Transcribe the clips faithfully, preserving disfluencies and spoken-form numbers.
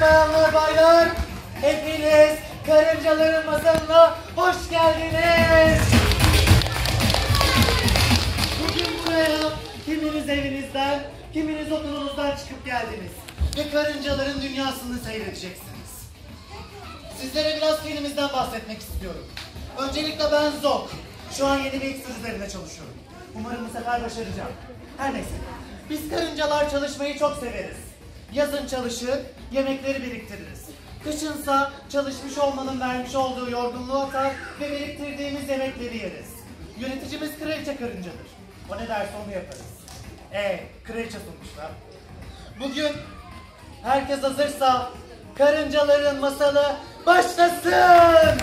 bayanlar, baylar, hepiniz Karıncaların Masalı'na hoş geldiniz. Bugün buraya kiminiz evinizden, kiminiz okulunuzdan çıkıp geldiniz ve karıncaların dünyasını seyredeceksiniz. Sizlere biraz kendimizden bahsetmek istiyorum. Öncelikle ben Zok. Şu an yeni bir iksir üzerinde çalışıyorum. Umarım bu sefer başaracağım. Her neyse. Biz karıncalar çalışmayı çok severiz. Yazın çalışır, yemekleri biriktiririz. Kışınsa çalışmış olmanın vermiş olduğu yorgunluğu atar ve biriktirdiğimiz yemekleri yeriz. Yöneticimiz kraliçe karıncadır. O ne derse onu yaparız. Eee, kraliçe sonuçta. Bugün herkes hazırsa karıncaların masalı başlasın!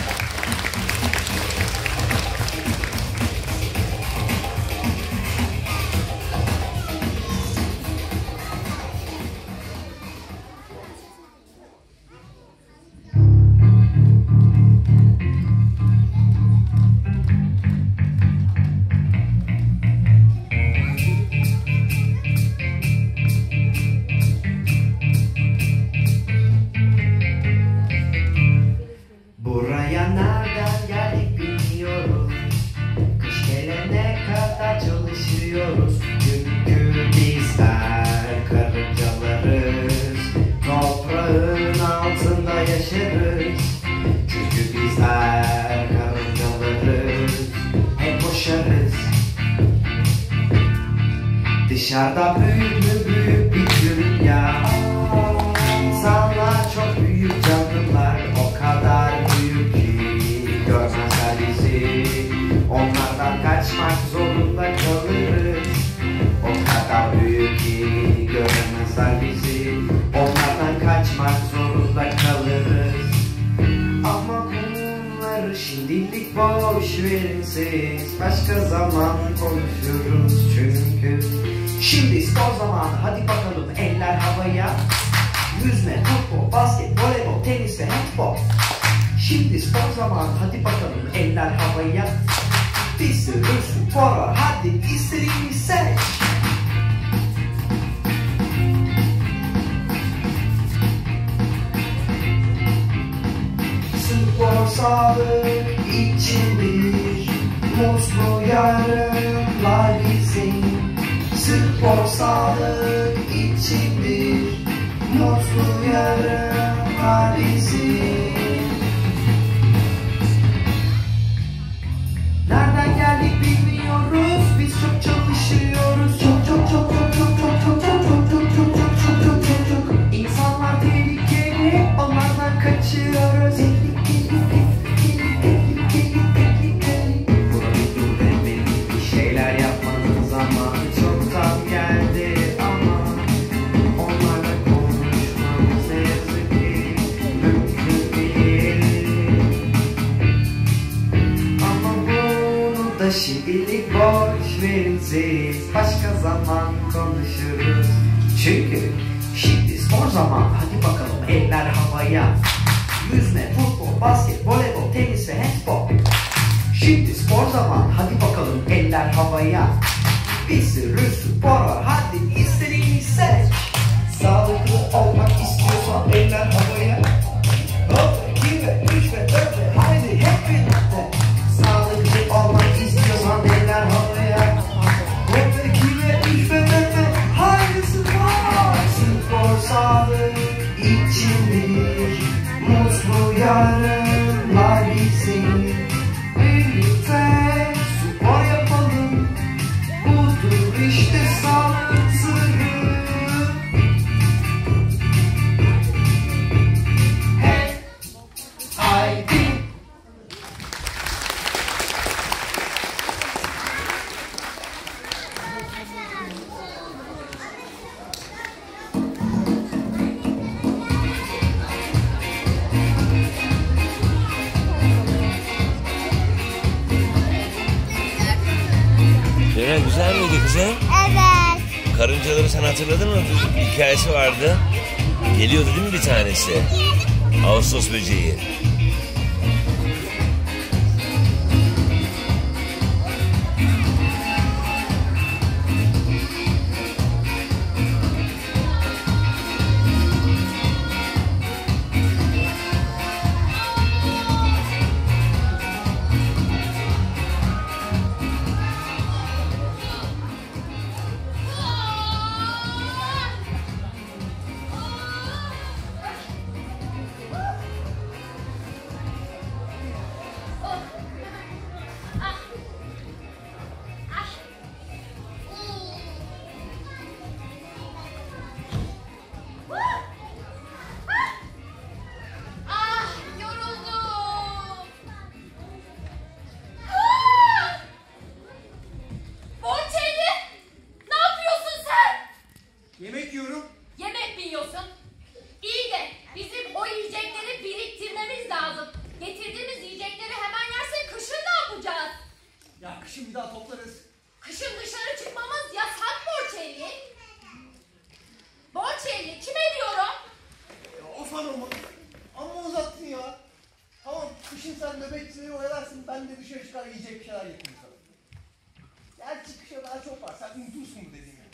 Dışarıda büyük mü büyük bir dünya. İnsanlar çok büyük canlılar, o kadar büyük ki görmezler bizi. Onlardan kaçmak zorunda kalırız. O kadar büyük ki göremezler bizi. Onlardan kaçmak zorunda kalırız. Ama bunları şimdilik boş verin siz. Başka zaman konuşuruz çünkü. Şimdi spor zamanı, hadi bakalım eller havaya. Yüzme, futbol, basket, voleybol, tenis ve handbol. Şimdi spor zamanı, hadi bakalım eller havaya. Bir sürü spor var, hadi istediğini seç. Spor sağlık içindir, mutlu yarınlar bizim. Spor sağlık içindir, mutlu yarınlar bizim. Nereden geldik bilmiyoruz, biz çok çalışıyoruz. Çok çok çok çok çok çok çok çok çok çok çok çok çok çok çok. İnsanlar tehlikeli, onlardan kaçıyoruz. Tehlikeli, tehlikeli, tehlikeli, tehlikeli. Burada dur demeyin, bir şeyler yapmanın zamanı çoktan geldi ama onlarla konuşmamız ne yazık ki mümkün değil. Ama bunu da şimdilik boş verin siz, başka zaman konuşuruz. Çünkü şimdi spor zamanı, hadi bakalım eller havaya. Yüzme, futbol, basket, voleybol, tenis ve handbol. Şimdi spor zamanı, hadi bakalım eller havaya. Bir sürü spor var, hadi istediğini seç. Sağlıklı olmak istiyorsan eller havaya. Hop, iki ve üç ve dört ve haydi hep birlikte. Sağlıklı olmak istiyorsan eller havaya. Hop, iki ve üç ve dört ve haydi spor. Spor sağlık içindir, mutlu yarınlar bizim. Birlikte spor yapalım, budur işte sağlık sırrı. Hey, haydi. Leyla, güzel miydi kızım? Evet. Karıncaları sen hatırladın mı? Bir hikayesi vardı. Geliyordu değil mi bir tanesi? Ağustos böceği. bebekçiyi oyalarsın, ben de dışarı çıkar yiyecek bir şeyler getireyim sana. Gerçi kışa daha çok var, sen unutursun bu dediğimi.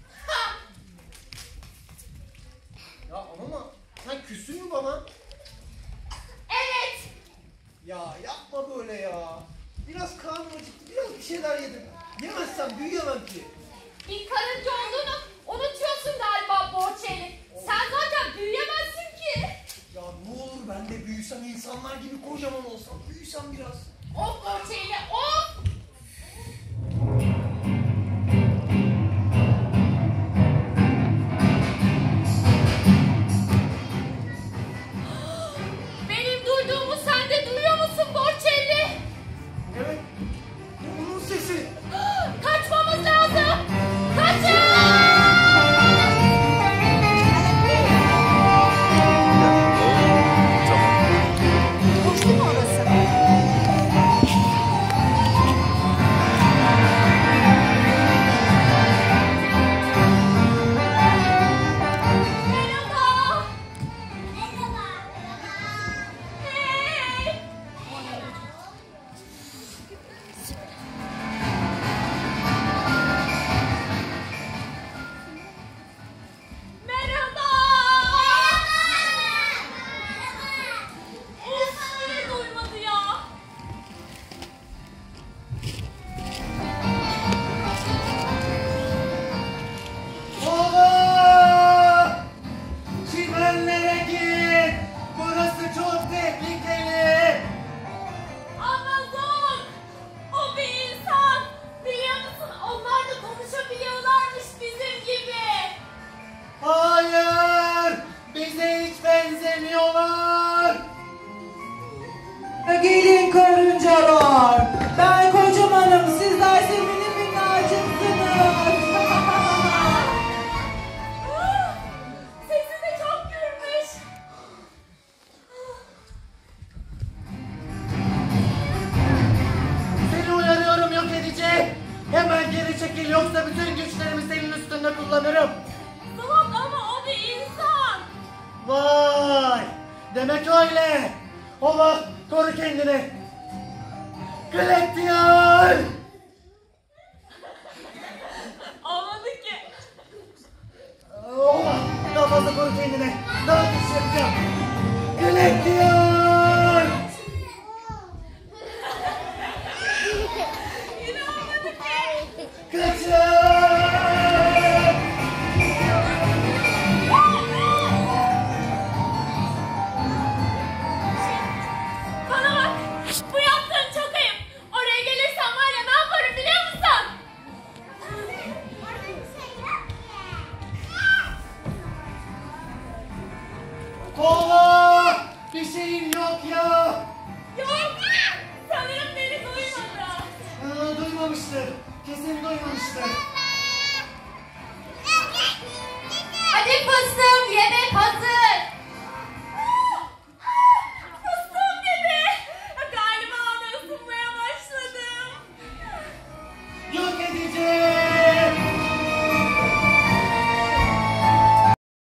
Ya ama sen küstün mü bana? Evet. Ya yapma böyle ya. Biraz karnım acıktı, biraz bir şeyler yedim. Yemezsem büyüyemem ki. Bir karınca olduğunu unutuyorsun galiba Borçeli. Sen zaten büyüyemezsin ki. Ya ne olur ben de büyüsem, insanlar gibi kocaman olsam, büyüsem biraz. Of Borçeli, of. Benim duyduğumu sen de duyuyor musun Borçeli? Evet, bu onun sesi. Kaçmamız lazım. Kaçın! Boşlu mu orası? Merhaba. Merhaba. Hey. Merhaba. Of, yine duymadı ya. Baba! Çimenlere git! Burası çok tehlikeli! Amazon. O bir insan. Biliyor musun? Onlar da konuşabiliyorlarmış bizim gibi. Hayır! Bize hiç benzemiyorlar! Gelin karıncalar. Ben kocamanım. Sizler sevimli minnacıksınız. Sesi de çok gürmüş. Seni uyarıyorum yok edici! Hemen geri çekil yoksa bütün güçlerimi senin üstünde kullanırım! Tamam ama o bir insan. Vay! Demek öyle! Ola koru kendini! Gladiol! Anladı ki. Ola daha fazla koru kendini! Daha güçlü yapacağım! Gladiol! Yine anladı ki. Kaçın! Bana bak. Bu yaptığın çok ayıp. Oraya gelirsen var ya ne yaparım biliyor musun? Ola! Bir şeyin yok ya! Yok. Sanırım beni duymadı. Aa, duymamıştır. Kesin duymamıştır. Hadi fıstığım